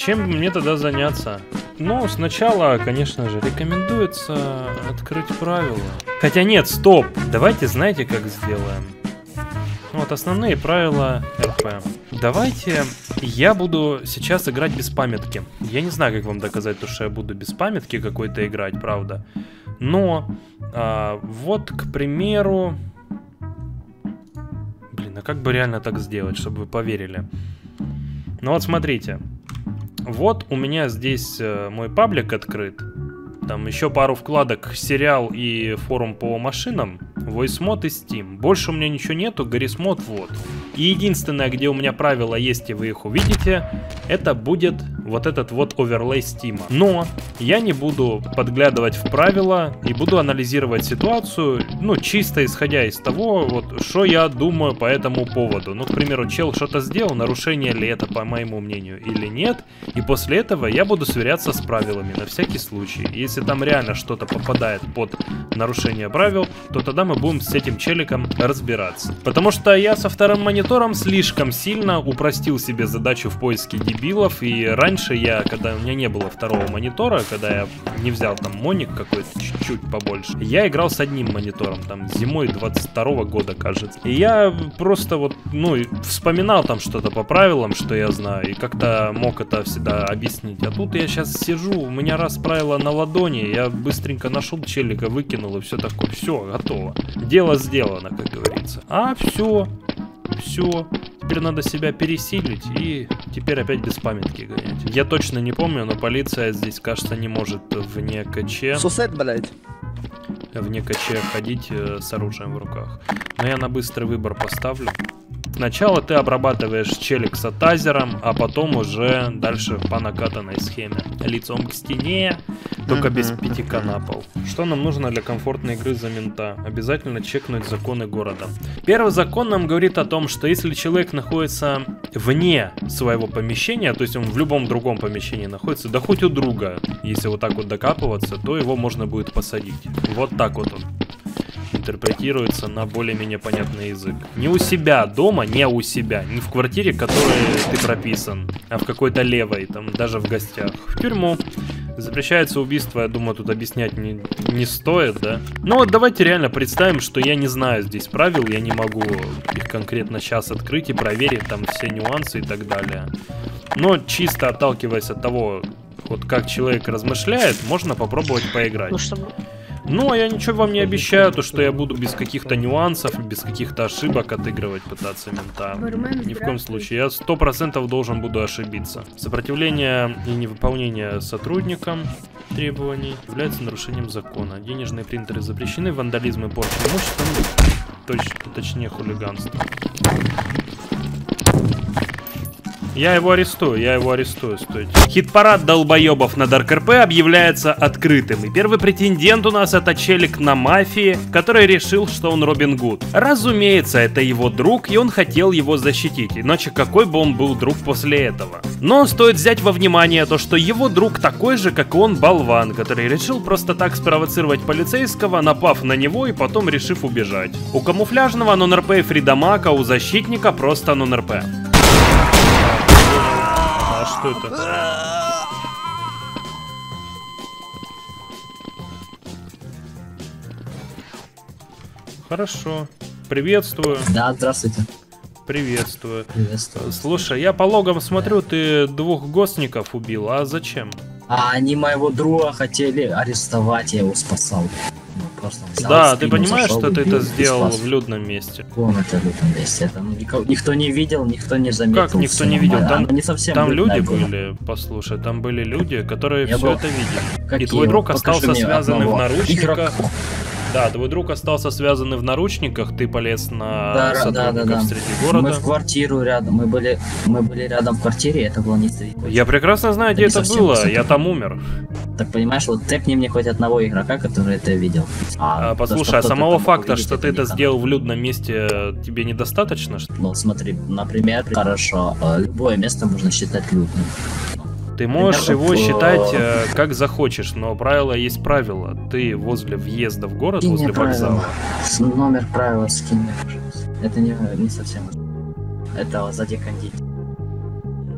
Чем мне тогда заняться? Ну, сначала, конечно же, рекомендуется открыть правила. Хотя нет, стоп! Давайте, знаете, как сделаем? Вот основные правила РП. Давайте я буду сейчас играть без памятки. Я не знаю, как вам доказать то, что я буду без памятки какой-то играть, правда. Но, вот, к примеру... Блин, а как бы реально так сделать, чтобы вы поверили? Ну вот смотрите. Вот у меня здесь мой паблик открыт. Там еще пару вкладок, сериал и форум по машинам, VoiceMod и Steam. Больше у меня ничего нету, GarageMod вот. И единственное, где у меня правила есть, и вы их увидите, это будет вот этот вот оверлей Steam. Но я не буду подглядывать в правила и буду анализировать ситуацию, ну, чисто исходя из того, вот, что я думаю по этому поводу. Ну, к примеру, чел что-то сделал, нарушение ли это, по моему мнению, или нет. И после этого я буду сверяться с правилами на всякий случай. Если там реально что-то попадает под нарушение правил, то тогда мы будем с этим челиком разбираться. Потому что я со вторым монитором слишком сильно упростил себе задачу в поиске дебилов. И раньше я, когда у меня не было второго монитора, когда я не взял там моник какой-то чуть-чуть побольше, я играл с одним монитором, там зимой 22-го года, кажется. И я просто вот, ну, вспоминал там что-то по правилам, что я знаю, и как-то мог это всегда объяснить. А тут я сейчас сижу, у меня раз правило на ладони, я быстренько нашел челика, выкинул и все такое, все, готово. Дело сделано, как говорится. А все, теперь надо себя пересилить и теперь опять без памятки гонять. Я точно не помню, но полиция здесь, кажется, не может вне КЧ. Сусед, блядь. Вне КЧ ходить с оружием в руках. Но я на быстрый выбор поставлю. Сначала ты обрабатываешь челик с тазером, а потом уже дальше по накатанной схеме. Лицом к стене, только без пятика на пол. Что нам нужно для комфортной игры за мента? Обязательно чекнуть законы города. Первый закон нам говорит о том, что если человек находится вне своего помещения, то есть он в любом другом помещении находится, да хоть у друга, если вот так вот докапываться, то его можно будет посадить. Вот так вот он интерпретируется на более-менее понятный язык. Не у себя дома, не у себя, не в квартире, в которой ты прописан, а в какой-то левой, там, даже в гостях. В тюрьму. Запрещается убийство, я думаю, тут объяснять не стоит, да? Ну вот давайте реально представим, что я не знаю здесь правил, я не могу их конкретно сейчас открыть и проверить там все нюансы и так далее. Но чисто отталкиваясь от того, вот как человек размышляет, можно попробовать поиграть. Ну, а я ничего вам не обещаю, то что я буду без каких-то нюансов, без каких-то ошибок отыгрывать, пытаться мента. Ни в коем случае. Я 100% должен буду ошибиться. Сопротивление и невыполнение сотрудникам требований является нарушением закона. Денежные принтеры запрещены, вандализм и порча имущества, точнее хулиганство. Я его арестую, стойте. Хит-парад долбоебов на Dark RP объявляется открытым. И первый претендент у нас это челик на мафии, который решил, что он Робин Гуд. Разумеется, это его друг, и он хотел его защитить. Иначе какой бы он был друг после этого? Но стоит взять во внимание то, что его друг такой же, как и он, болван, который решил просто так спровоцировать полицейского, напав на него и потом решив убежать. У камуфляжного нон-РП и фридамака, у защитника просто нон-РП. А что это? Хорошо. Приветствую. Да, здравствуйте. Приветствую. Приветствую. Слушай, я по логам смотрю, ты 2 гостников убил. А зачем? А они моего друга хотели арестовать, я его спасал. Да, ты понимаешь, что ты это сделал в людном месте? Это в людном месте. Это никто не видел, никто не заметил. Как никто не видел? Там, не совсем там люди были, послушай, там были люди, которые все это видели. Какие? И твой друг остался связанный в наручниках. Игрока. Да, твой друг остался связанный в наручниках, ты полез на сотрудников среди города. Мы в квартиру рядом, мы были рядом в квартире, это было не стоит. Я прекрасно знаю, где это было, я там умер. Так понимаешь, вот тэпни мне хоть одного игрока, который это видел. Послушай, а самого факта, что ты это сделал в людном месте, тебе недостаточно? Ну смотри, например, хорошо, любое место можно считать людным. Ты можешь его считать как захочешь, но правило есть правило. Ты возле въезда в город, возле вокзала. Номер правила скинь мне, пожалуйста. Это не совсем. Это сзади кондитер. Ну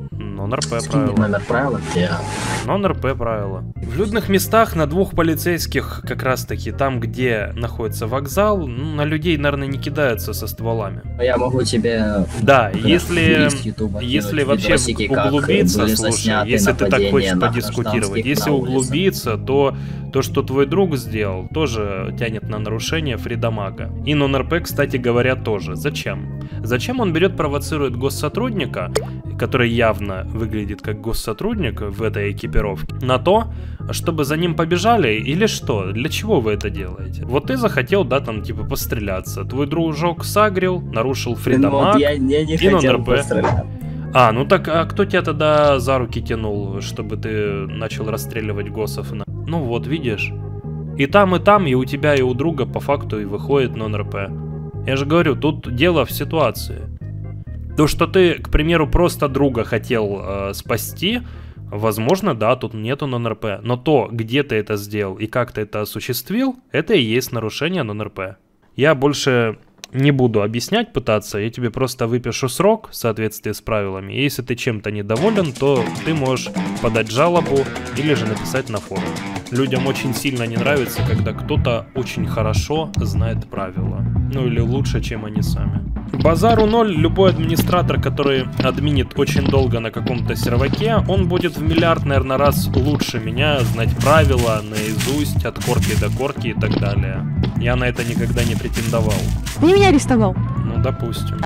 НРП Скинь правила. номер правила, где... НРП правила. В людных местах на двух полицейских, как раз таки, там, где находится вокзал, ну, на людей, наверное, не кидаются со стволами. Я могу тебе... Да, прям если лист Ютуба вообще видосики, как углубиться, были слушай, засняты если ты так нападения хочешь на подискутировать, гражданских если на улице. углубиться, то то, что твой друг сделал, тоже тянет на нарушение фридамага. И НРП, кстати говоря, тоже. Зачем? Зачем он берет, провоцирует госсотрудника, который явно выглядит как госсотрудник в этой экипировке, на то, чтобы за ним побежали или что? Для чего вы это делаете? Вот ты захотел, да, там, типа, постреляться. Твой дружок сагрил, нарушил фридамаг, Вот я не и хотел НРП. пострелять. А, ну так, а кто тебя тогда за руки тянул, чтобы ты начал расстреливать госсов? Ну вот, видишь. И там, и у тебя, и у друга по факту и выходит НРП. Я же говорю, тут дело в ситуации. То, что ты, к примеру, просто друга хотел спасти, возможно, да, тут нету НРП. Но то, где ты это сделал и как ты это осуществил, это и есть нарушение НРП. Я больше не буду объяснять, пытаться, я тебе просто выпишу срок в соответствии с правилами. И если ты чем-то недоволен, то ты можешь подать жалобу или же написать на форум. Людям очень сильно не нравится, когда кто-то очень хорошо знает правила. Ну или лучше, чем они сами. Базару ноль, любой администратор, который админит очень долго на каком-то серваке, он будет в миллиард, наверное, раз лучше меня знать правила наизусть, от корки до корки и так далее. Я на это никогда не претендовал. Ты меня арестовал. Ну, допустим.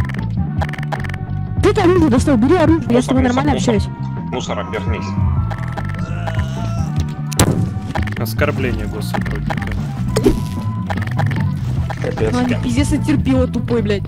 Ты там оружие достал, бери оружие, я с тобой нормально общаюсь. Мусор, обернись. Оскорбление госсотрудника. Капец. А, ты пиздец отерпела, тупой, блядь.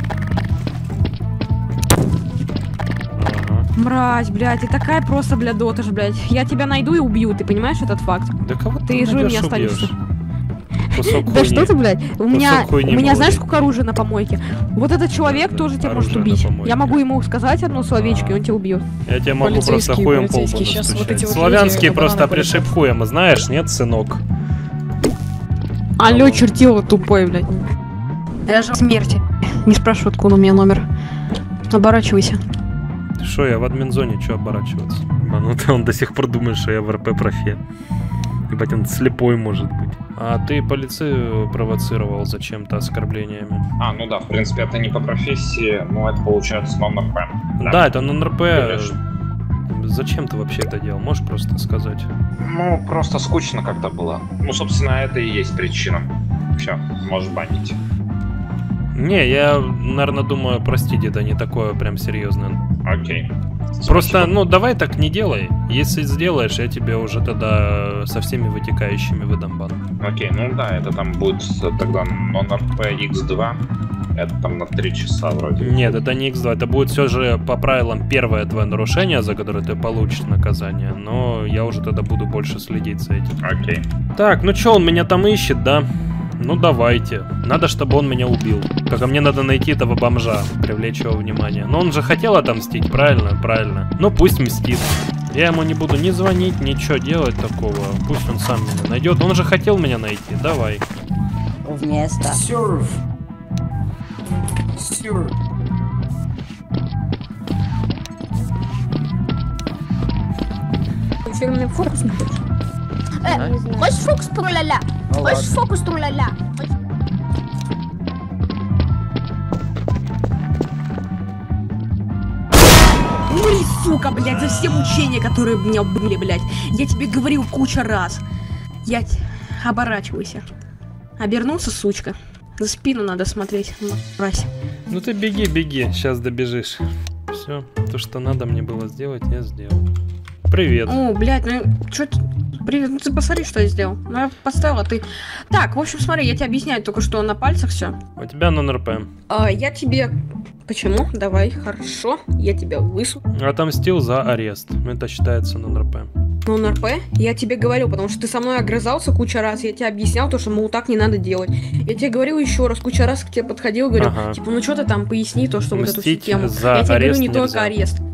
Ага. Мразь, блядь, ты такая просто, блядь, дотаж, блядь. Я тебя найду и убью, ты понимаешь этот факт? Да кого Ты живым не найдёшь, останешься. убьёшь? Кусок Да хуйни. что ты, блядь? У меня хуйни знаешь, молодой. сколько оружия на помойке? Вот этот человек Да, тоже тебя может оружие на убить. помойке. Я могу ему сказать одно словечко, и он тебя убьет. Я тебе могу просто Полицейские, хуем по лбу полицейские, щас вот настучать. эти вот Славянский люди просто кабана пришиб хуем, знаешь, нет, сынок? Алло, чертила тупой, блядь. Я же смерти. Не спрашивай, откуда у меня номер. Оборачивайся. Ты шо, я в админзоне, чё оборачиваться? А ну он до сих пор думает, что я в РП профе. Ебать, он слепой может быть. А ты полицию провоцировал зачем-то оскорблениями? А, ну да, в принципе, это не по профессии, но это получается НРП. Да, это на НРП. Конечно. Зачем ты вообще это делал? Можешь просто сказать? Ну, просто скучно как-то было. Ну, собственно, это и есть причина. Все, можешь банить. Не, я, наверное, думаю, простите, это не такое прям серьезное. Окей. Просто, Спасибо. ну, давай так не делай. Если сделаешь, я тебе уже тогда со всеми вытекающими выдам бан. Окей, ну да, это там будет тогда НРП X2. Это там на 3 часа вроде. Нет, это не X2, это будет все же по правилам первое твое нарушение, за которое ты получишь наказание, но я уже тогда буду больше следить за этим. Окей. Так, ну чё, он меня там ищет, да? Ну давайте. Надо, чтобы он меня убил. Только мне надо найти этого бомжа, привлечь его внимание. Но он же хотел отомстить, правильно? Правильно. Ну пусть мстит. Я ему не буду ни звонить, ничего делать такого. Пусть он сам меня найдет. Он же хотел меня найти. Давай. Вместо. Фирменный фокус не хочешь? Хочешь фокус тру-ля-ля? Хочешь фокус тру-ля-ля? Умри, сука, блядь, за все мучения, которые у меня были, блядь. Я тебе говорил куча раз. Оборачивайся. Обернулся, сучка. За спину надо смотреть, мразь. Ну ты беги, беги, сейчас добежишь. Все, то, что надо мне было сделать, я сделал. Привет. О, блядь, ну чё ты... Привет, ну ты посмотри, что я сделал. Ну я поставила, ты... Так, в общем, смотри, я тебе объясняю только что на пальцах все. У тебя на НРП. Я тебе... Почему? Давай, хорошо. Я тебя высу. Отомстил за арест. Это считается на НРП. Ну, НРП, я тебе говорю, потому что ты со мной огрызался куча раз, я тебе объяснял то, что, мол, так не надо делать. Я тебе говорил еще раз, куча раз к тебе подходил, говорю, Ага. типа, ну что ты там, поясни то, что вот эту всю Мстить тему. за Я тебе говорю, арест не нельзя. только арест.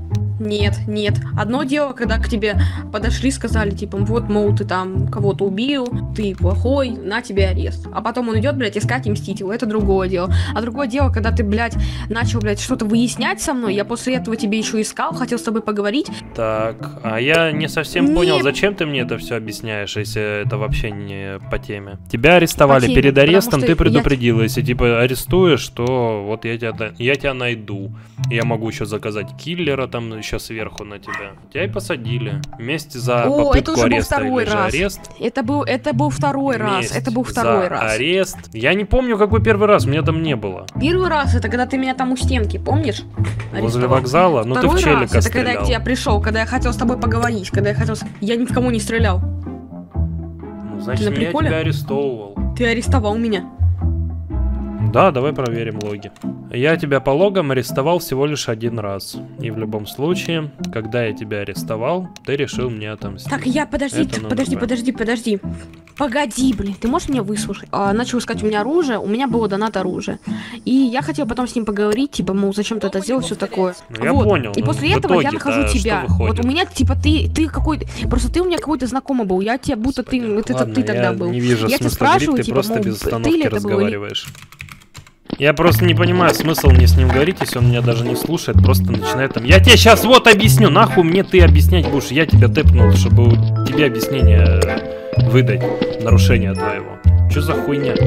нет. Одно дело, когда к тебе подошли, сказали, типа, вот, мол, ты там кого-то убил, ты плохой, на тебе арест. А потом он идет, блядь, искать и мстить его. Это другое дело. А другое дело, когда ты, блядь, начал, блядь, что-то выяснять со мной, я после этого тебе еще искал, хотел с тобой поговорить. Так, а я не совсем понял, зачем ты мне это все объясняешь, если это вообще не по теме. Тебя арестовали перед арестом, ты предупредил, если типа арестуешь, то вот я тебя найду. Я могу еще заказать киллера там еще сверху на тебя. Тебя и посадили. Вместе за попытку ареста или же арест. Это был второй раз. Это был второй раз. Арест. Я не помню, какой первый раз, меня там не было. Первый раз это когда ты меня там у стенки, помнишь? Возле вокзала? Ну ты в челика это когда я к тебе пришел, когда я хотел с тобой поговорить, я ни в кому не стрелял. Ну, значит, я тебя арестовывал. Ты арестовал меня. Да, давай проверим логи. Я тебя по логам арестовал всего лишь один раз. И в любом случае, когда я тебя арестовал, ты решил мне отомстить. Так, подожди. Погоди, блин, ты можешь меня выслушать? Начал искать у меня оружие, у меня было донат оружия. И я хотел потом с ним поговорить, типа, мол, зачем ты это сделал, все такое. Ну, я понял. И после этого я нахожу тебя. Вот у меня, типа, ты какой-то... Просто ты у меня какой-то знакомый был. Я тебя будто ты... Это ты тогда был. Не вижу я тебя спрашиваю, ты типа, просто мол, без остановки разговариваешь. Я просто не понимаю смысл мне с ним говорить, если он меня даже не слушает, просто начинает там... Я тебе сейчас вот объясню, нахуй мне ты объяснять будешь, я тебя тэпнул, чтобы тебе объяснение выдать, нарушение твоего. Чё за хуйня?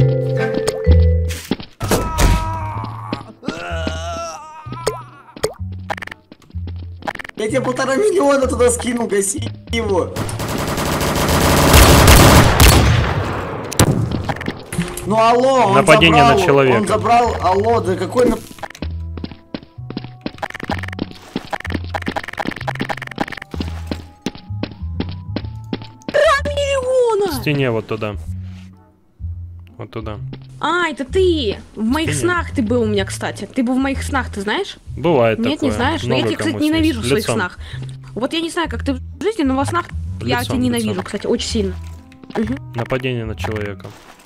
Я тебе 1,5 миллиона туда скинул, гаси его. Ну алло, нападение на человека. Он забрал, алло, да какой... 2 миллиона! В стене вот туда. Вот туда. А, это ты! В моих снах ты был у меня, кстати. Ты был в моих снах, ты знаешь? Бывает Нет, такое. не знаешь. Но я тебя, кстати, ненавижу в своих снах. Вот я не знаю, как ты в жизни, но во снах я тебя ненавижу, кстати, очень сильно. Нападение на человека.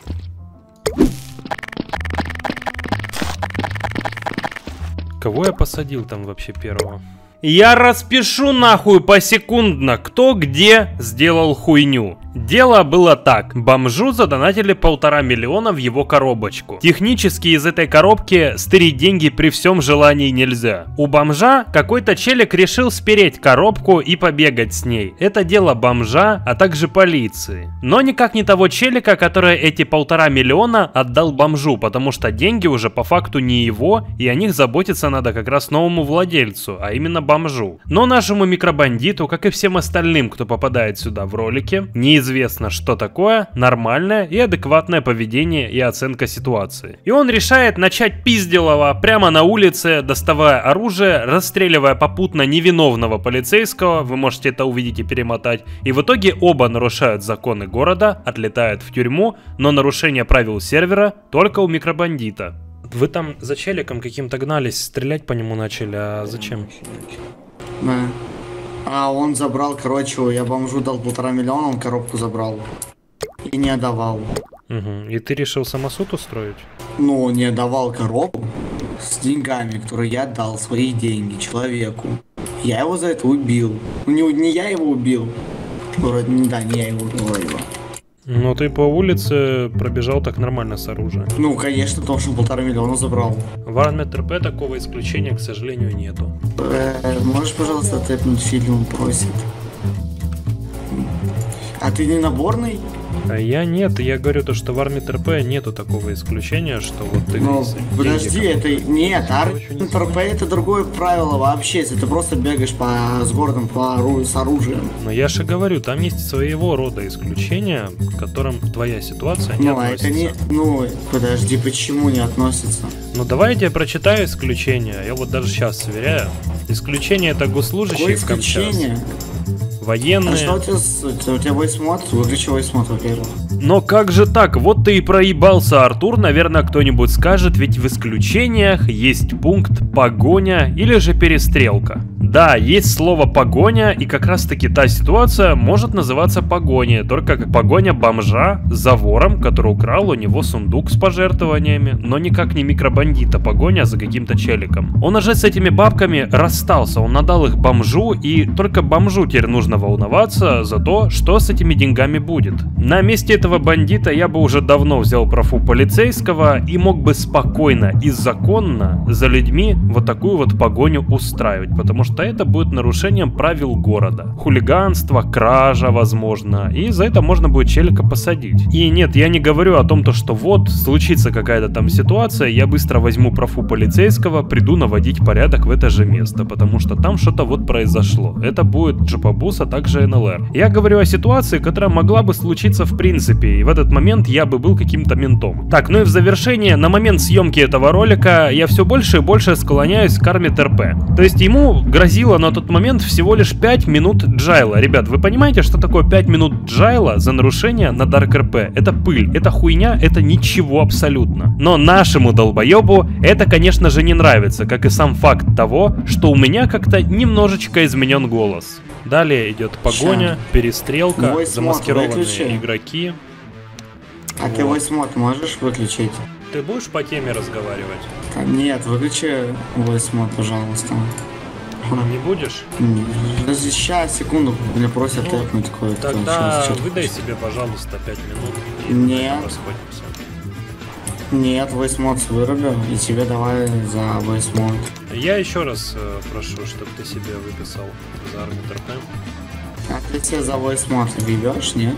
Кого я посадил там вообще первого? Я распишу нахуй посекундно, кто где сделал хуйню. Дело было так. Бомжу задонатили 1,5 миллиона в его коробочку. Технически из этой коробки стырить деньги при всем желании нельзя. У бомжа какой-то челик решил спереть коробку и побегать с ней. Это дело бомжа, а также полиции. Но никак не того челика, который эти 1,5 миллиона отдал бомжу, потому что деньги уже по факту не его, и о них заботиться надо как раз новому владельцу, а именно бомжу. Но нашему микробандиту, как и всем остальным, кто попадает сюда в ролике, неизвестно, что такое нормальное и адекватное поведение и оценка ситуации. И он решает начать пизделово прямо на улице, доставая оружие, расстреливая попутно невиновного полицейского, вы можете это увидеть и перемотать, и в итоге оба нарушают законы города, отлетают в тюрьму, но нарушение правил сервера только у микробандита. Вы там за челиком каким-то гнались, стрелять по нему начали, а зачем? Да. А он забрал, короче, я бомжу дал 1,5 миллиона, он коробку забрал. И не отдавал. Угу. И ты решил самосуд устроить? Ну, не отдавал коробку с деньгами, которые я дал, свои деньги человеку. Я его за это убил. Ну, не я его убил. Вроде, да, не я его убил. Ну, ты по улице пробежал так нормально с оружием. Ну, конечно, потому что 1,5 миллиона забрал. В армии РП такого исключения, к сожалению, нету. Можешь, пожалуйста, тэпнуть фильм, просит? А ты не наборный? А я нет, я говорю то, что в армии РП нету такого исключения, что вот ты... Ну, подожди, это... Нет, армия РП это другое правило вообще, если ты просто бегаешь с городом с оружием. Но я же говорю, там есть своего рода исключения, к которым твоя ситуация не относится. Это не... Ну, подожди, почему не относится? Ну, давай я тебе прочитаю исключение, я вот даже сейчас сверяю. Исключение это госслужащие в Камчатке. военные. А что у тебя войсмод? Выключи войсмод, во-первых. Но как же так? Вот ты и проебался, Артур. Наверное, кто-нибудь скажет, ведь в исключениях есть пункт погоня или же перестрелка. Да, есть слово погоня, и как раз таки та ситуация может называться погоней, только как погоня бомжа за вором, который украл у него сундук с пожертвованиями, но никак не микробандита погоня за каким-то челиком. Он уже с этими бабками расстался, он надал их бомжу, и только бомжу теперь нужно волноваться за то, что с этими деньгами будет. На месте этого бандита я бы уже давно взял профу полицейского и мог бы спокойно и законно за людьми вот такую вот погоню устраивать, потому что это будет нарушением правил города. Хулиганство, кража, возможно, и за это можно будет челика посадить. И нет, я не говорю о том, что вот случится какая-то там ситуация, я быстро возьму профу полицейского, приду наводить порядок в это же место, потому что там что-то вот произошло. Это будет джипабус, а также НЛР. Я говорю о ситуации, которая могла бы случиться в принципе, и в этот момент я бы был каким-то ментом. Так, ну и в завершение, на момент съемки этого ролика я все больше и больше склоняюсь к Army РП. То есть ему грозило на тот момент всего лишь 5 минут джайла. Ребят, вы понимаете, что такое 5 минут джайла за нарушение на Dark РП? Это пыль, это хуйня, это ничего абсолютно. Но нашему долбоебу это, конечно же, не нравится, как и сам факт того, что у меня как-то немножечко изменен голос. Далее идет погоня, перестрелка, замаскированные игроки. А ты войсмод можешь выключить? Ты будешь по теме разговаривать? Нет, выключи войсмод, пожалуйста. Не будешь? Подожди, сейчас, секунду, меня просят тэпнуть кое-кто. Тогда выдай себе, пожалуйста, 5 минут. И нет. Расходимся. Нет, войсмод вырубил, и тебе давай за войсмод. Я еще раз прошу, чтобы ты себе выписал за Army РП. А ты себе за войсмод въебешь, нет?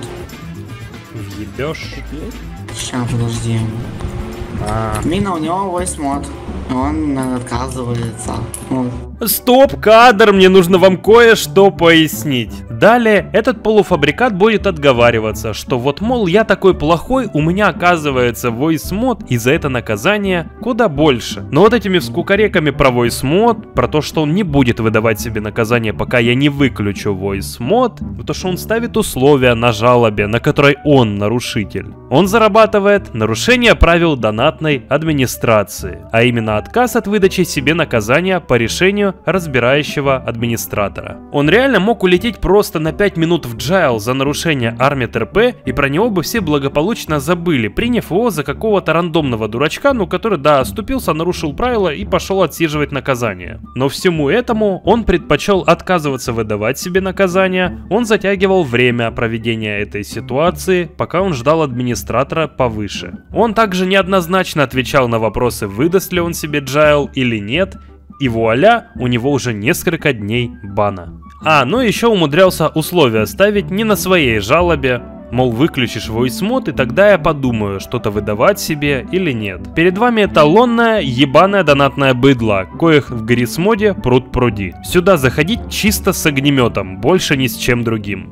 Въебешь? Сейчас, подожди. Мина, у него войсмод. Он отказывается. Стоп, кадр, мне нужно вам кое-что пояснить. Далее этот полуфабрикат будет отговариваться, что вот, мол, я такой плохой, у меня оказывается войсмод, и за это наказание куда больше. Но вот этими вскукареками про войсмод, про то, что он не будет выдавать себе наказание, пока я не выключу войсмод, то что он ставит условия на жалобе, на которой он нарушитель. Он зарабатывает нарушение правил донатной администрации, а именно отказ от выдачи себе наказания по решению разбирающего администратора. Он реально мог улететь просто на 5 минут в джайл за нарушение Army РП, и про него бы все благополучно забыли, приняв его за какого-то рандомного дурачка, ну который, да, оступился, нарушил правила и пошел отсиживать наказание. Но всему этому он предпочел отказываться выдавать себе наказание, он затягивал время проведения этой ситуации, пока он ждал администратора повыше. Он также неоднозначно отвечал на вопросы, выдаст ли он себе джайл или нет, и вуаля, у него уже несколько дней бана. Ну еще умудрялся условия ставить не на своей жалобе, мол, выключишь войсмод, и тогда я подумаю, что-то выдавать себе или нет. Перед вами эталонное ебаное донатное быдло, коих в Гаррисмоде пруд пруди. Сюда заходить чисто с огнеметом, больше ни с чем другим.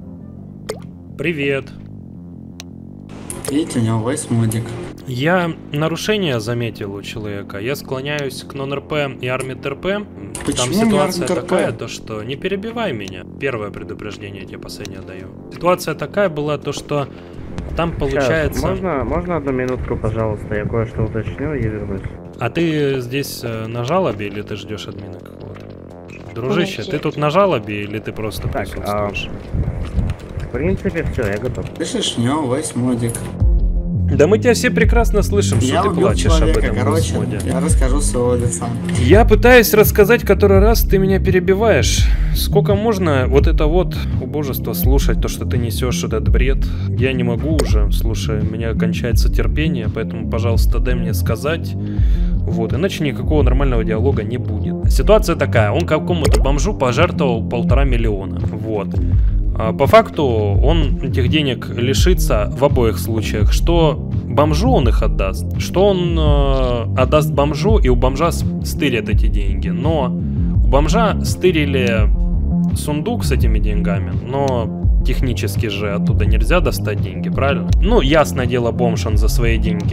Привет. Видите, у него войсмодик. Я нарушение заметил у человека. Я склоняюсь к нон-РП и Army РП. Там ситуация такая, то что не перебивай меня. Первое предупреждение я тебе последнее даю. Ситуация такая была, то что там получается... Можно одну минутку, пожалуйста, я кое-что уточню и вернусь. А ты здесь на жалобе или ты ждешь админа какого-то? Дружище, ты тут на жалобе или ты просто присутствуешь? В принципе, все, я готов. Слышишь, у него войсмодик. Да мы тебя все прекрасно слышим, что ты плачешь об этом. Короче, я расскажу своего лица. Я пытаюсь рассказать который раз, ты меня перебиваешь. Сколько можно вот это вот убожество слушать, то, что ты несешь этот бред? Я не могу уже, слушай, у меня кончается терпение, поэтому, пожалуйста, дай мне сказать. Вот, иначе никакого нормального диалога не будет. Ситуация такая, он какому-то бомжу пожертвовал 1,5 миллиона. Вот. По факту он этих денег лишится в обоих случаях, что бомжу он их отдаст, что он отдаст бомжу, и у бомжа стырят эти деньги. Но у бомжа стырили сундук с этими деньгами, но технически же оттуда нельзя достать деньги, правильно? Ну, ясное дело, бомж он за свои деньги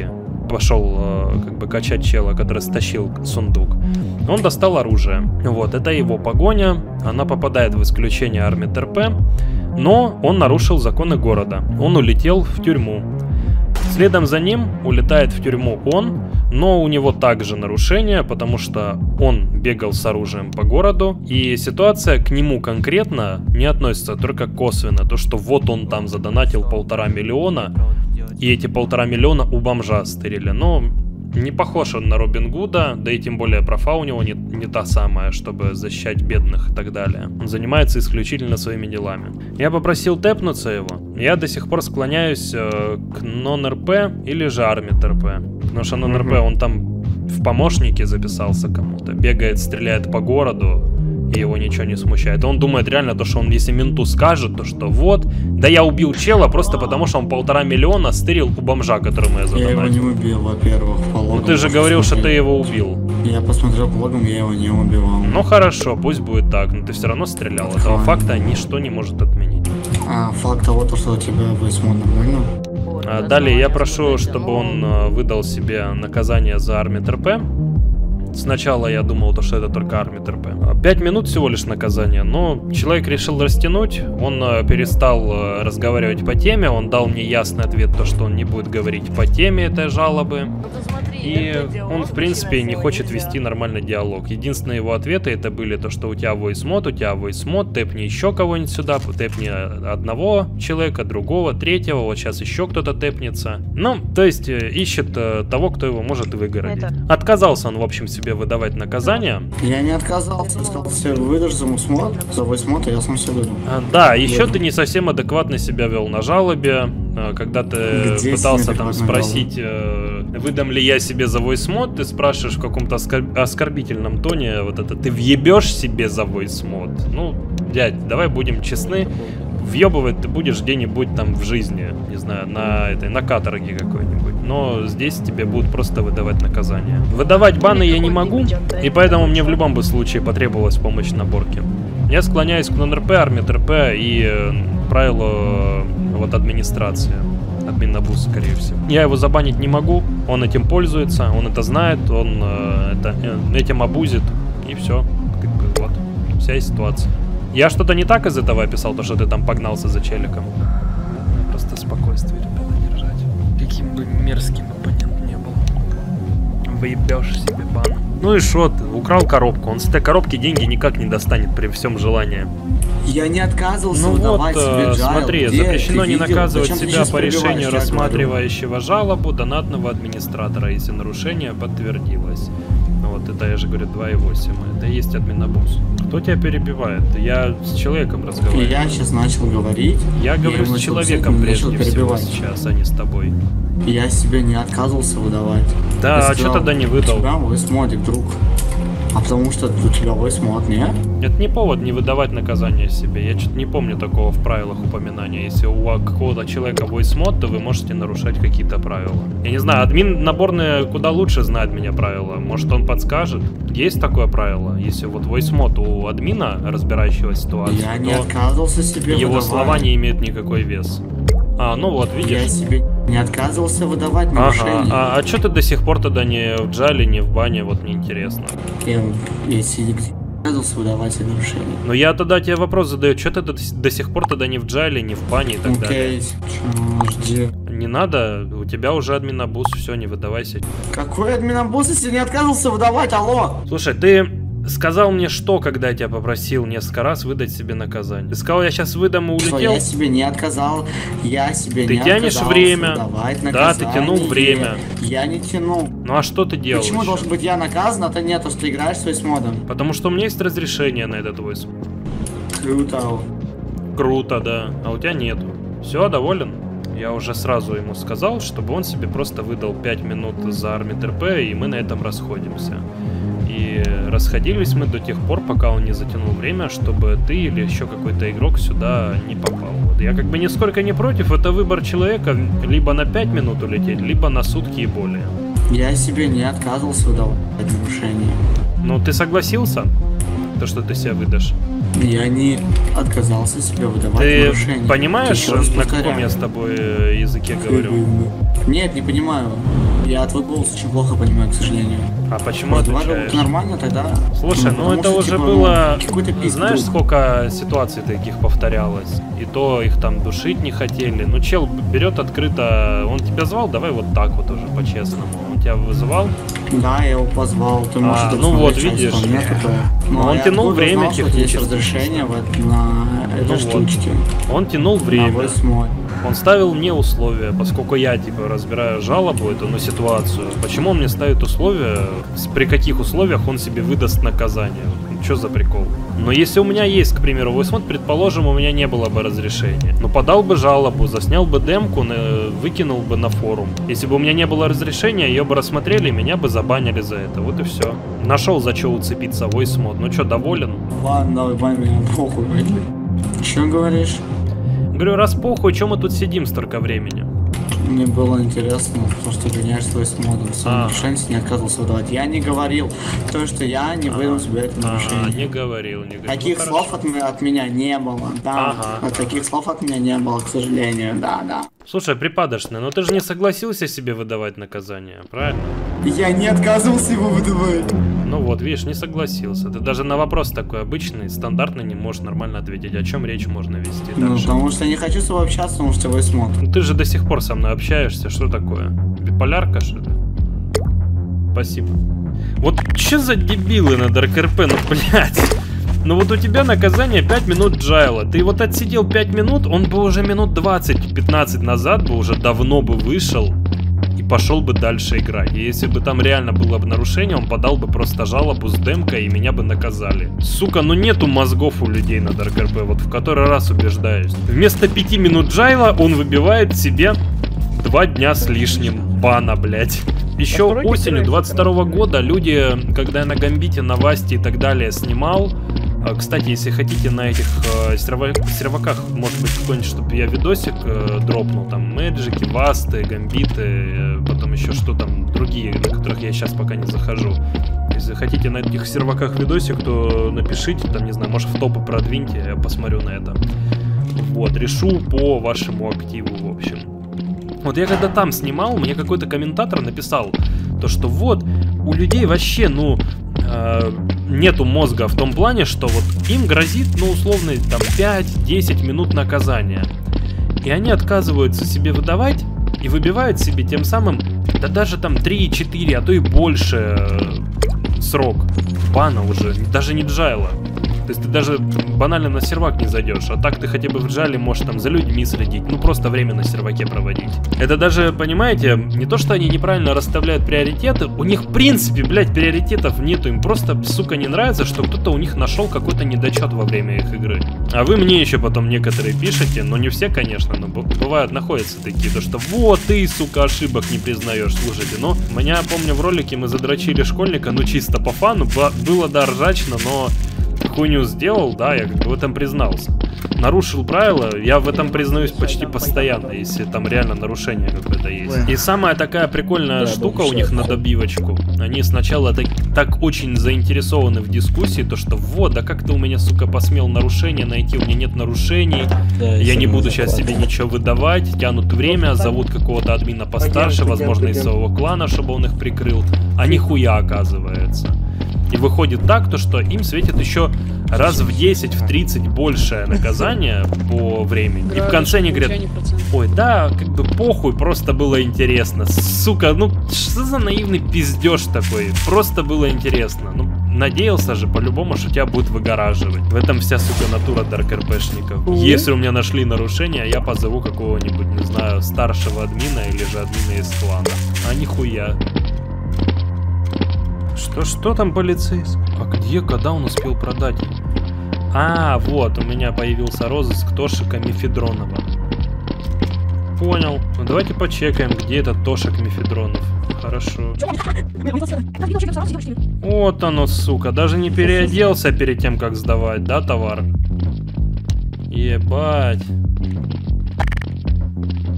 пошел как бы качать чела, который стащил сундук. Он достал оружие. Вот, это его погоня. Она попадает в исключение армии ТРП. Но он нарушил законы города. Он улетел в тюрьму. Следом за ним улетает в тюрьму он, но у него также нарушение, потому что он бегал с оружием по городу, и ситуация к нему конкретно не относится, только косвенно. То, что вот он там задонатил 1,5 миллиона, и эти 1,5 миллиона у бомжа стырили. Но не похож он на Робин Гуда, да и тем более профа у него не та самая, чтобы защищать бедных и так далее. Он занимается исключительно своими делами. Я попросил тэпнуться его. Я до сих пор склоняюсь к нон-РП или же армии ТРП. Потому что нон-РП, он там в помощнике записался кому-то. Бегает, стреляет по городу, и его ничего не смущает. Он думает реально то, что он, если менту скажет, то что вот, да я убил чела просто потому, что он 1,5 миллиона стырил у бомжа, которому я задонатил. Я его не убил, во-первых, по логам. Ну ты же говорил, что ты его убил. Я посмотрел по логам, я его не убивал. Ну хорошо, пусть будет так, но ты все равно стрелял. Этого факта ничто не может отменить. А факт того, что у тебя высмон нормально? Далее я прошу, чтобы он выдал себе наказание за армию ТРП. Сначала я думал, что это только армия ТРП. 5 минут всего лишь наказание, но человек решил растянуть, он перестал разговаривать по теме, он дал мне ясный ответ, то, что он не будет говорить по теме этой жалобы. И он, в принципе, не хочет вести нормальный диалог. Единственные его ответы это были то, что у тебя войсмод, тэпни еще кого-нибудь сюда, тэпни одного человека, другого, третьего, вот сейчас еще кто-то тэпнется. Ну, то есть ищет того, кто его может выгородить. Отказался он, в общем, себе выдавать наказание. Я не отказался, сказал, все, выдашь за войсмод, я сам себе выдам. Да, еще ты не совсем адекватно себя вел на жалобе, когда ты пытался там спросить, выдам ли я себе за войсмод, ты спрашиваешь в каком-то оскорбительном тоне, вот это, ты въебешь себе за войсмод? Ну, дядь, давай будем честны, въебывать ты будешь где-нибудь там в жизни, не знаю, на каторге какой-нибудь, но здесь тебе будут просто выдавать наказание. Выдавать баны я не могу, и поэтому мне в любом случае потребовалась помощь на наборке. Я склоняюсь к нон-РП, армии ТРП и правилу вот администрации. Админ-набус, скорее всего. Я его забанить не могу, он этим пользуется, он это знает, он этим абузит, и все. Как бы, вот, вся ситуация. Я что-то не так из этого описал, то, что ты там погнался за челиком? Просто спокойствие, ребята, держать. Каким бы мерзким оппонент не был. Выебешь себе бан. Ну и шо ты, украл коробку, он с этой коробки деньги никак не достанет при всем желании. Я не отказывался ну выдавать вот, себе джайл. смотри, Где запрещено не наказывать себя по решению перебиваешь, рассматривающего жалобу донатного администратора, если нарушение подтвердилось. Вот это я же говорю 2.8, это и есть админабуз. Кто тебя перебивает? Я с человеком разговариваю. Я сейчас начал говорить. Я говорю с человеком прежде всего сейчас, а не с тобой. Я себе не отказывался выдавать. Да, а что тогда не выдал? У тебя войсмодик, друг. А потому что у тебя войсмод, нет? Это не повод не выдавать наказание себе. Я что-то не помню такого в правилах упоминания. Если у какого-то человека войсмод, то вы можете нарушать какие-то правила. Я не знаю, админ наборный куда лучше знает меня правила. Может, он подскажет? Есть такое правило? Если вот войсмод у админа, разбирающего ситуацию, я не отказывался себе его выдавать. слова не имеют никакой вес. А, ну вот, видишь. Я себе не отказывался выдавать нарушения. Ага, а что ты до сих пор тогда не в джале, не в бане, вот мне интересно. Если не отказывался выдавать нарушения. Ну я тогда тебе вопрос задаю, что ты до сих пор тогда не в джале, не в бане и так далее? Жди. Не надо, у тебя уже админабуз, все, не выдавайся. Какой админабуз, если не отказывался выдавать, алло? Слушай, ты сказал мне что, когда я тебя попросил несколько раз выдать себе наказание? Ты сказал, я сейчас выдам и улетел? Я себе не отказал, я себе ты не тянешь отказался время. выдавать наказание. Да, ты тянул время. Я не тянул. Ну а что ты делаешь? Почему должен быть я наказан, а ты нет, то что ты играешь с войсмодом? Потому что у меня есть разрешение на этот войсмод. Круто. Круто, да. А у тебя нету. Все, доволен? Я уже сразу ему сказал, чтобы он себе просто выдал 5 минут за армию ТРП, и мы на этом расходимся. И расходились мы до тех пор, пока он не затянул время, чтобы ты или еще какой-то игрок сюда не попал. Вот. Я как бы нисколько не против, это выбор человека, либо на 5 минут улететь, либо на сутки и более. Я себе не отказывался выдавать нарушение. Ну, ты согласился? то, что ты себя выдашь. Я не отказался себе выдавать Ты нарушения. понимаешь, Еще раз на каком повторяю. я с тобой языке говорю? Нет, не понимаю. Я твой голос очень плохо понимаю, к сожалению. А почему Разговаривал отвечаешь? бы нормально тогда. Слушай, ну потому это что, уже типа, было... какой-то пиздец. Знаешь, сколько ситуаций таких повторялось? И то их там душить не хотели. Ну, чел берет открыто... Он тебя звал? Давай вот так вот уже, по-честному. Он тебя вызывал? Да, я его позвал. Ты можешь это ну вот, посмотреть, видишь. у меня такое. Ну, он я тянул откуда время знал, что есть технически. разрешение на этой Ну вот. штучке. Он тянул На время. 8. Он ставил мне условия, поскольку я, типа, разбираю жалобу эту на ситуацию. Почему он мне ставит условия, при каких условиях он себе выдаст наказание? Что за прикол? Но если у меня есть, к примеру, voice-mod, предположим, у меня не было бы разрешения. Но подал бы жалобу, заснял бы демку, выкинул бы на форум. Если бы у меня не было разрешения, ее бы рассмотрели, меня бы забанили за это. Вот и все. Нашел за что уцепиться voice-mod. Ну что, доволен? Ладно, давай меня похуй. Че говоришь? Говорю, раз похуй, чем мы тут сидим столько времени? Мне было интересно, потому что гоняешь свой модом. Нарушение не отказывался выдавать. Я не говорил то, что я не выдал себе это нарушение. Не говорил, не говорил. Таких Ну, слов от меня не было. Да, таких слов от меня не было, к сожалению. Да. Слушай, припадочный, но ты же не согласился себе выдавать наказание, правильно? Я не отказывался его выдавать. Ну вот, видишь, не согласился. Ты даже на вопрос такой обычный, стандартный не можешь нормально ответить. О чем речь можно вести Ну, дальше? потому что я не хочу с тобой общаться, потому что вы смотрите. Ну, ты же до сих пор со мной общаешься, что такое? Биполярка, что ли? Спасибо. Вот что за дебилы на ДРКРП, ну, блядь. Ну вот у тебя наказание 5 минут джайла. Ты вот отсидел 5 минут, он бы уже минут 20-15 назад бы уже давно бы вышел и пошел бы дальше играть. И если бы там реально было бы нарушение, он подал бы просто жалобу с демкой и меня бы наказали. Сука, ну нету мозгов у людей на ДРКРП, вот в который раз убеждаюсь. Вместо 5 минут джайла он выбивает себе 2 дня с лишним бана, блять. Еще осенью 22 года люди, когда я на Гамбите, на Васте и так далее снимал. Кстати, если хотите на этих серваках, может быть, какой-нибудь, чтобы я видосик дропнул, там Мэджики, Васты, Гамбиты, потом еще что там, другие, на которых я сейчас пока не захожу. Если хотите на этих серваках видосик, то напишите, там, не знаю, может в топы продвиньте, я посмотрю на это. Вот, решу по вашему активу, в общем. Вот я когда там снимал, мне какой-то комментатор написал, то что вот, у людей вообще, ну, нету мозга в том плане, что вот им грозит, ну, условно, там, 5-10 минут наказания. И они отказываются себе выдавать и выбивают себе тем самым, да даже там 3-4, а то и больше срок бана уже, даже не джайла. То есть ты даже банально на сервак не зайдешь, а так ты хотя бы в джайле можешь там за людьми следить, ну просто время на серваке проводить. Это даже, понимаете, не то, что они неправильно расставляют приоритеты, у них в принципе, блядь, приоритетов нету, им просто, сука, не нравится, что кто-то у них нашел какой-то недочет во время их игры. А вы мне еще потом некоторые пишете, но не все, конечно, но бывают, находятся такие, то что вот ты, сука, ошибок не признаешь, слушайте, ну, меня, помню, в ролике мы задрочили школьника, ну чисто по фану, было, да, ржачно, но... Хуйню сделал, да, я как бы в этом признался. Нарушил правила, я в этом признаюсь почти постоянно, если там реально нарушение какое-то есть. И самая такая прикольная штука у них на добивочку. Они сначала так очень заинтересованы в дискуссии, то что вот, да как ты у меня, сука, посмел нарушение найти, у меня нет нарушений, я не буду сейчас себе ничего выдавать, тянут время, зовут какого-то админа постарше, возможно, из своего клана, чтобы он их прикрыл, а нихуя оказывается. И выходит так, то что им светит еще раз в 10, в 30 большее наказание по времени. И в конце они говорят, ой, да, как бы похуй, просто было интересно. Сука, ну что за наивный пиздеж такой? Просто было интересно. Ну, надеялся же по-любому, что тебя будут выгораживать. В этом вся, сука, натура ДРКРПшников. Если у меня нашли нарушения, я позову какого-нибудь, не знаю, старшего админа или же админа из клана. А нихуя. Что там полицейский? А где, когда он успел продать? А, вот, у меня появился розыск Тошика Мефедронова. Понял. Ну давайте почекаем, где этот Тошик Мефедронов. Хорошо. Вот оно, сука, даже не переоделся перед тем, как сдавать, да, товар? Ебать.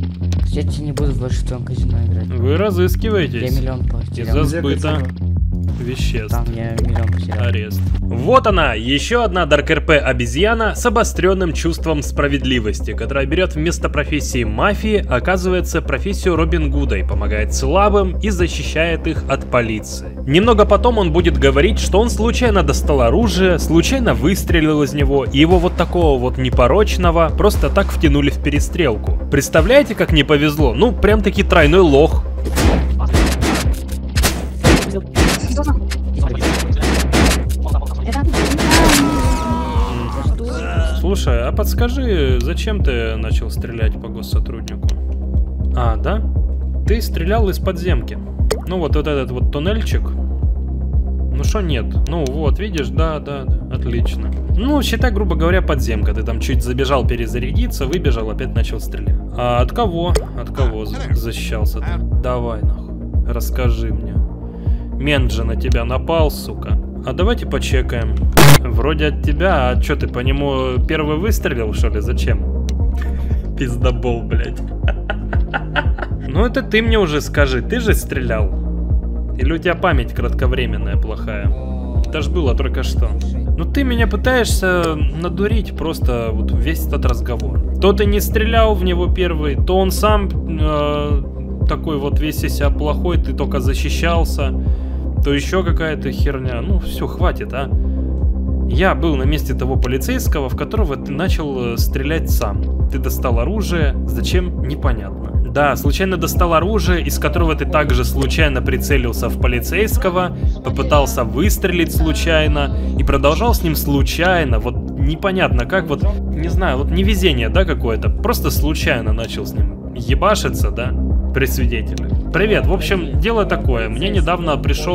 Кстати, не буду больше в твоем казино играть. Вы разыскиваетесь? Я миллион потерял. Из-за сбыта. веществ. Там я миллион потерял. Арест. Вот она, еще одна Dark RP обезьяна с обостренным чувством справедливости, которая берет вместо профессии мафии, оказывается, профессию Робин Гуда и помогает слабым и защищает их от полиции. Немного потом он будет говорить, что он случайно достал оружие, случайно выстрелил из него, и его вот такого вот непорочного просто так втянули в перестрелку. Представляете, как не повезло? Ну, прям таки тройной лох. Слушай, а подскажи, зачем ты начал стрелять по госсотруднику? А, да? Ты стрелял из подземки. Ну вот этот вот туннельчик. Ну что нет? Ну вот, видишь, да, отлично. Ну, считай, грубо говоря, подземка. Ты там чуть забежал перезарядиться, выбежал, опять начал стрелять. А от кого? От кого защищался-то? Давай, нахуй, расскажи мне. Мент же на тебя напал, сука. А давайте почекаем. Вроде от тебя, а чё ты по нему первый выстрелил, что ли? Зачем? Пиздобол, блядь. Ну это ты мне уже скажи, ты же стрелял? Или у тебя память кратковременная плохая? Это ж было только что. Ну ты меня пытаешься надурить просто вот весь этот разговор. То ты не стрелял в него первый, то он сам такой вот весь из себя плохой, ты только защищался. То еще какая-то херня. Ну все, хватит, а. Я был на месте того полицейского, в которого ты начал стрелять сам. Ты достал оружие, зачем? Непонятно. Да, случайно достал оружие, из которого ты также случайно прицелился в полицейского, попытался выстрелить случайно и продолжал с ним случайно. Вот непонятно как, вот, не знаю, вот невезение, да, какое-то. Просто случайно начал с ним ебашиться, да, при свидетеле. Привет, в общем, дело такое. Мне недавно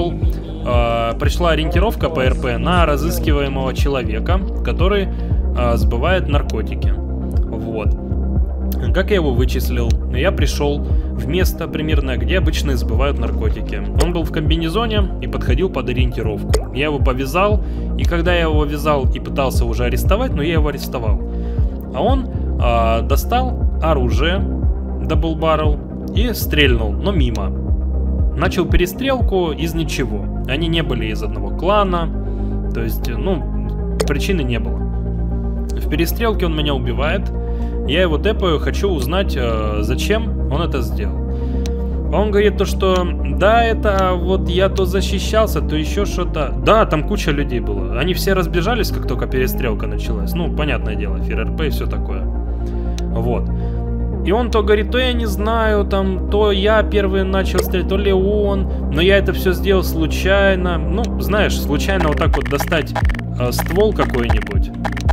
пришла ориентировка по РП на разыскиваемого человека, который сбывает наркотики. Вот. Как я его вычислил? Я пришел в место примерно, где обычно сбывают наркотики. Он был в комбинезоне и подходил под ориентировку. Я его повязал, и когда я его вязал и пытался уже арестовать, но я его арестовал. А он достал оружие, Double Barrel, и стрельнул, но мимо. Начал перестрелку из ничего. Они не были из одного клана, то есть, ну, причины не было. В перестрелке он меня убивает. Я его тэпаю, хочу узнать, зачем он это сделал. Он говорит то, что да, это вот я то защищался, то еще что-то. Да, там куча людей было. Они все разбежались, как только перестрелка началась. Ну, понятное дело, ФРРП и все такое. Вот. И он то говорит, то я не знаю, там, то я первый начал стрелять, то ли он, но я это все сделал случайно. Ну, знаешь, случайно вот так вот достать ствол какой-нибудь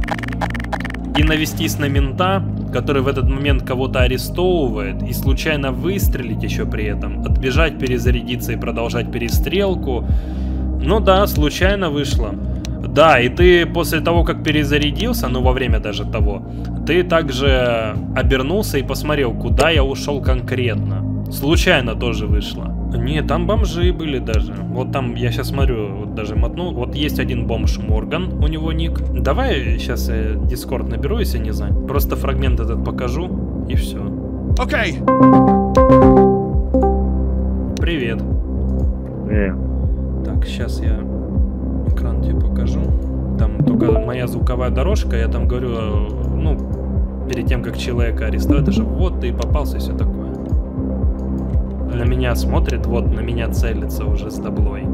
и навестись на мента, который в этот момент кого-то арестовывает, и случайно выстрелить еще при этом, отбежать, перезарядиться и продолжать перестрелку. Ну да, случайно вышло. Да, и ты после того, как перезарядился, ну во время даже того, ты также обернулся и посмотрел, куда я ушел конкретно. Случайно тоже вышло. Не, там бомжи были даже. Вот там, я сейчас смотрю, вот даже мотну. Вот есть один бомж Морган, у него ник. Давай сейчас я Дискорд наберу, если не знаю. Просто фрагмент этот покажу, и все. Окей. Привет. Так, сейчас я экран тебе покажу. Там только моя звуковая дорожка, я там говорю, ну, перед тем, как человека арестовать, это же вот ты попался и все такое. На меня смотрит, вот на меня целится уже с таблой.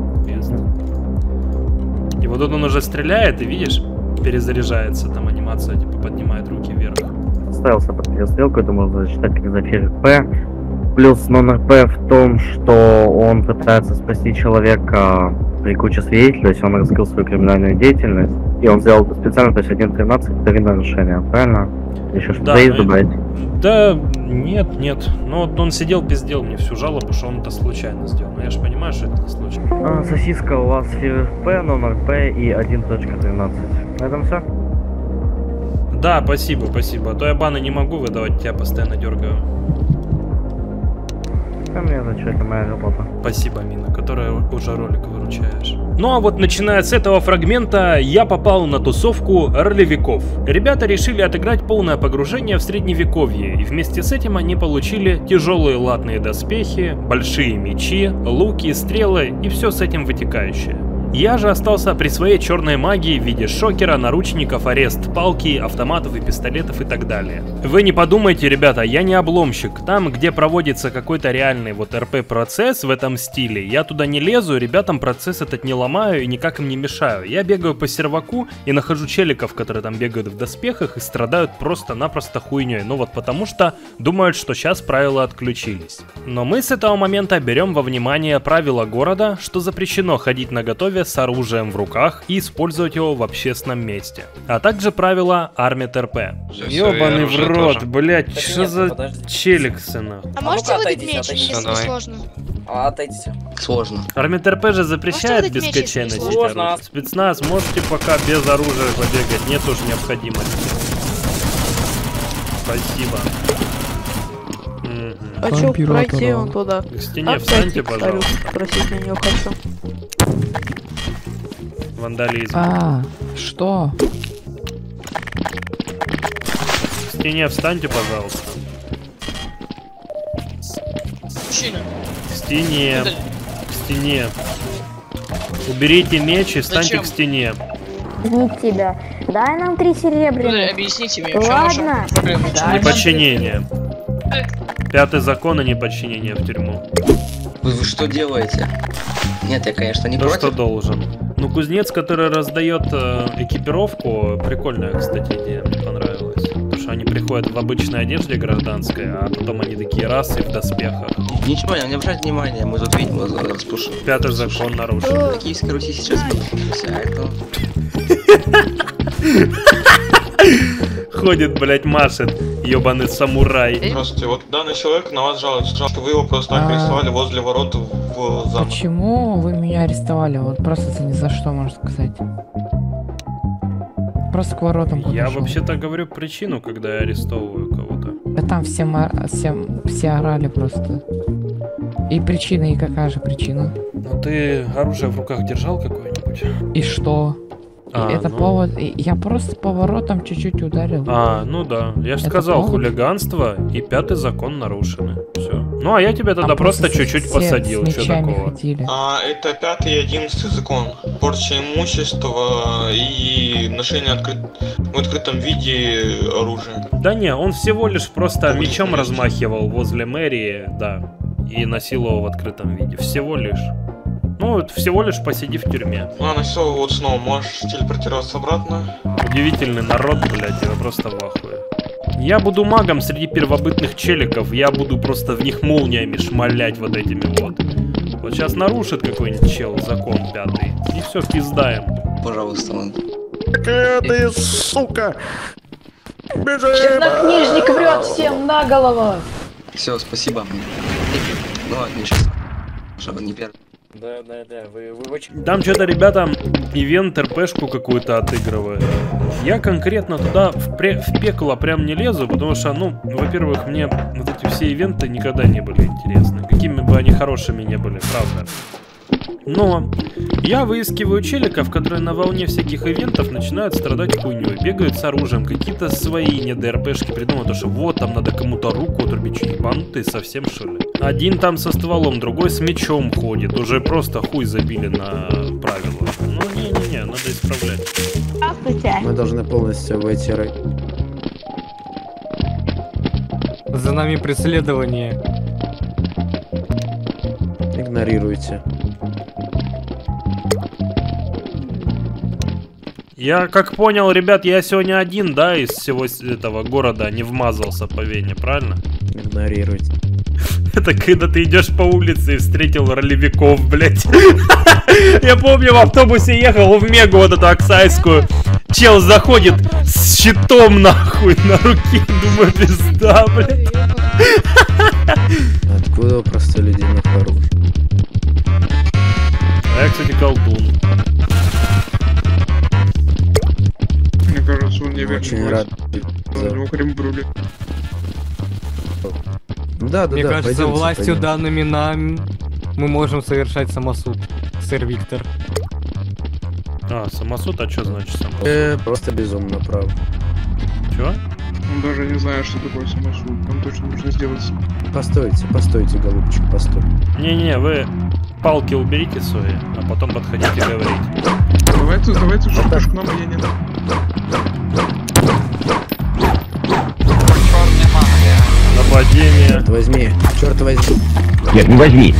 И вот тут он уже стреляет, и видишь, перезаряжается, там анимация типа поднимает руки вверх. Ставился под перестрелку, это можно засчитать как за ФРП. Плюс нон-РП в том, что он пытается спасти человека при куче свидетелей, то есть он раскрыл свою криминальную деятельность, и он сделал это специально, то есть 1.13 это нарушение, правильно? Еще что-то да, есть добавить? Да, нет. Ну вот он сидел, пиздел мне всю жалобу, что он это случайно сделал. Но я же понимаю, что это не случайно. Сосиска у вас ФРП, нон-РП и 1.13. На этом все? Да, спасибо. А то я баны не могу выдавать, тебя постоянно дергаю. Ко мне, зачем это моя работа? Спасибо, Мина, которая уже ролик выручаешь. Ну а вот начиная с этого фрагмента, я попал на тусовку ролевиков. Ребята решили отыграть полное погружение в средневековье, и вместе с этим они получили тяжелые латные доспехи, большие мечи, луки, стрелы и все с этим вытекающее. Я же остался при своей черной магии в виде шокера, наручников, арест, палки, автоматов и пистолетов и так далее. Вы не подумайте, ребята, я не обломщик. Там, где проводится какой-то реальный вот РП-процесс в этом стиле, я туда не лезу, ребятам процесс этот не ломаю и никак им не мешаю. Я бегаю по серваку и нахожу челиков, которые там бегают в доспехах и страдают просто-напросто хуйней. Ну вот потому что думают, что сейчас правила отключились. Но мы с этого момента берем во внимание правила города, что запрещено ходить наготове с оружием в руках и использовать его в общественном месте. А также правила Army РП. Ёбаный в рот, блять, что за челик, сына? А можете выдать меч, если сложно? Отойдите. Сложно. Army РП же запрещает без кача носить оружие. Спецназ, можете пока без оружия побегать, нет уж необходимости. Спасибо. Хочу пройти вон туда. К стене встаньте, пожалуйста. Спросить на нее хочу. Вандализм. Что? К стене встаньте, пожалуйста. Мужчина. К стене. К стене. Уберите меч и встаньте Зачем? к стене. Тебя. Дай нам 3 серебряных. Объясните мне, в чем ваша Ладно. проблема? Неподчинение. 5-й закон о неподчинении в тюрьму. Вы что делаете? Нет, я, конечно, не То, против. что должен. Ну, кузнец, который раздает экипировку, прикольная, кстати, идея, мне понравилась. Потому что они приходят в обычной одежде гражданской, а потом они такие расы в доспехах. Ничего, не обращайте внимания, мы тут видим, распушим. 5-й закон нарушен. На Киевской Руси сейчас вся это... Ходит, блять, машет, ебаный самурай. Здравствуйте, вот данный человек на вас жалуется, что вы его просто арестовали возле ворот в замок. Почему вы меня арестовали? Вот просто это ни за что, можно сказать. Просто к воротам подошел. Я вообще-то говорю причину, когда я арестовываю кого-то. Да там все орали просто. И причина, и какая же причина? Ну ты оружие в руках держал какое-нибудь? И что? Это ну. повод. Я просто по воротам чуть-чуть ударил. Ну да. Я же сказал, повод? Хулиганство и 5-й закон нарушены. Все. Ну а я тебя тогда просто чуть-чуть посадил. Что такого? Это 5-й и 11-й закон. Порча имущества и ношение в открытом виде оружия. Да не, он всего лишь просто мечом размахивал возле мэрии, да. И носил его в открытом виде. Всего лишь. Ну, всего лишь посиди в тюрьме. Ладно, все, вот снова можешь телепортироваться обратно. Удивительный народ, блядь, я просто в ахуе. Я буду магом среди первобытных челиков, я буду просто в них молниями шмалять вот этими вот. Вот сейчас нарушит какой-нибудь чел закон 5-й, и все, пиздаем. Пожалуйста, ладно. Ты, сука! Бежим! Чернокнижник врет всем на голову! Все, спасибо. Ну ладно, сейчас. Чтобы не первый. Да, вы очень... Там что-то ребята ивент РПшку какую-то отыгрывают. Я конкретно туда в пекло прям не лезу, потому что, ну, во-первых, мне вот эти все ивенты никогда не были интересны. Какими бы они хорошими не были, правда. Но я выискиваю челиков, которые на волне всяких ивентов начинают страдать хуйней, бегают с оружием, какие-то свои не-ДРПшки придумывают, что вот там надо кому-то руку отрубить, что ебанутые совсем что ли. Один там со стволом, другой с мечом ходит, уже просто хуй забили на правила. Ну не-не-не, надо исправлять. Здравствуйте. Мы должны полностью выйти. За нами преследование. Игнорируйте. Я как понял, ребят, я сегодня один, да, из всего этого города не вмазался по Вене, правильно? Игнорируйте. Это когда ты идешь по улице и встретил ролевиков, блять. Я помню, в автобусе ехал в Мегу, вот эту Оксайскую. Чел заходит с щитом нахуй на руке. Думаю, пизда, блять. Откуда у простых людей нет оружия? А я, кстати, колдун. Мне кажется, он не верит. Очень рад. Да, Мне кажется, властью данными нам мы можем совершать самосуд, сэр Виктор. А, самосуд? А что значит самосуд? Просто безумно прав. Чё? Он даже не знает, что такое самосуд. Нам точно нужно сделать... Постойте, голубчик, постой. Не-не, вы палки уберите свои, а потом подходите и говорите. Давайте шутку нам, я не дам. Нападение. Черт возьми, черт возьми. Нет, не возьми.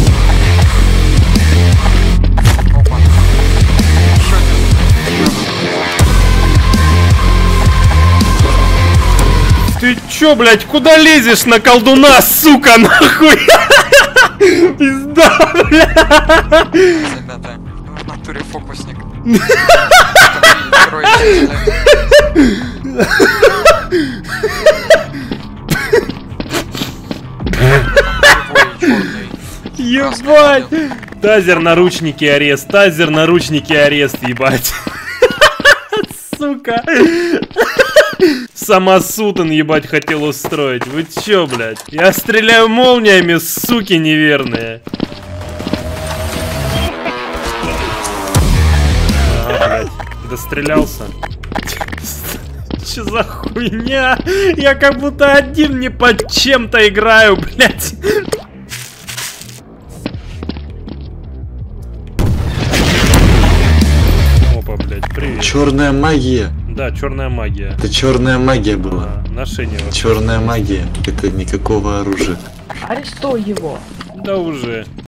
Ты чё, блядь, куда лезешь на колдуна, сука, нахуй? Пизда, блядь. Ребята, в натуре фокусник. Ебать! Тазер, наручники, арест. Тазер, наручники, арест, ебать. Сука. Самосуд он, ебать, хотел устроить. Вы чё, блядь? Я стреляю молниями, суки неверные. Ага, блядь. Дострелялся. Чё за хуйня? Я как будто один не под чем-то играю, блядь. Опа, блядь, привет. Черная магия. Да, черная магия. Это черная магия была. Ношение. Черная магия. Это никакого оружия. Арестуй его. Да уже.